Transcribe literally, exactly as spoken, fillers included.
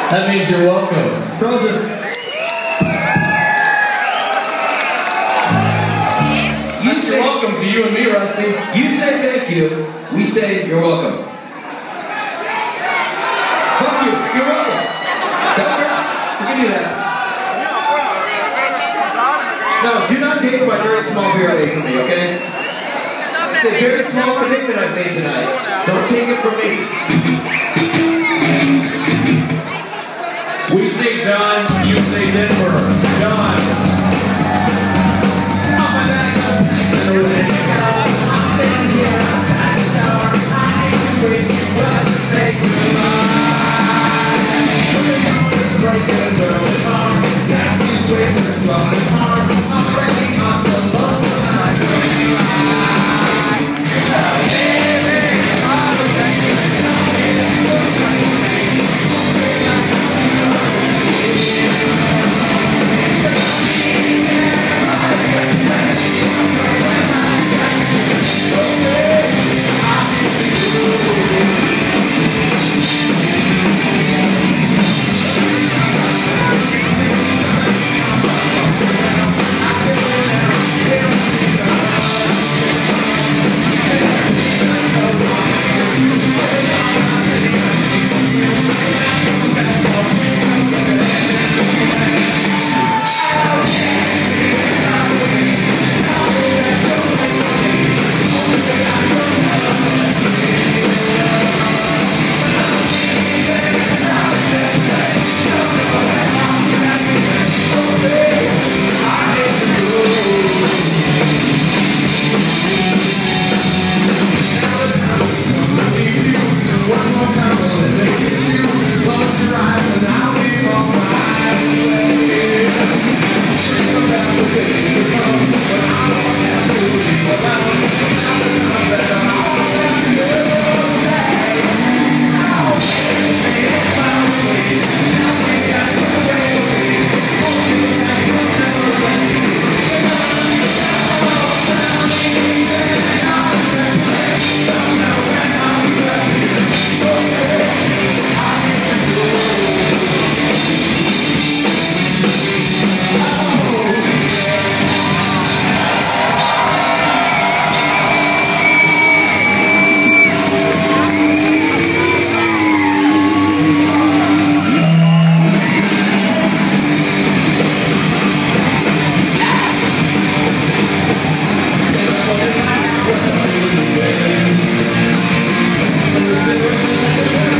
That means you're welcome. Frozen. You That's say, welcome to you and me, Rusty. You say thank you, we say you're welcome. Fuck you, you're welcome. That works. We can do that. No, do not take my very small beer away from me, okay? It's a very small commitment I've made tonight. Don't take it from me. We say John, you say Denver. John. We'll be right back.